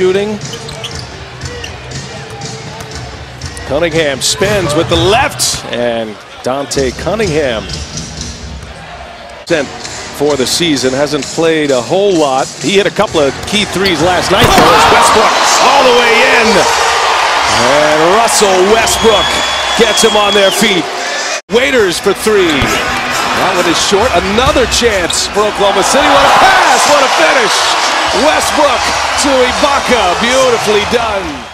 shooting. Cunningham spins with the left, and Dante Cunningham, for the season, hasn't played a whole lot. He hit a couple of key threes last night for us. Westbrook all the way in, and Russell Westbrook gets him on their feet. Waiters for three. That one is short. Another chance for Oklahoma City. What a pass! What a finish! Westbrook to Ibaka. Beautifully done.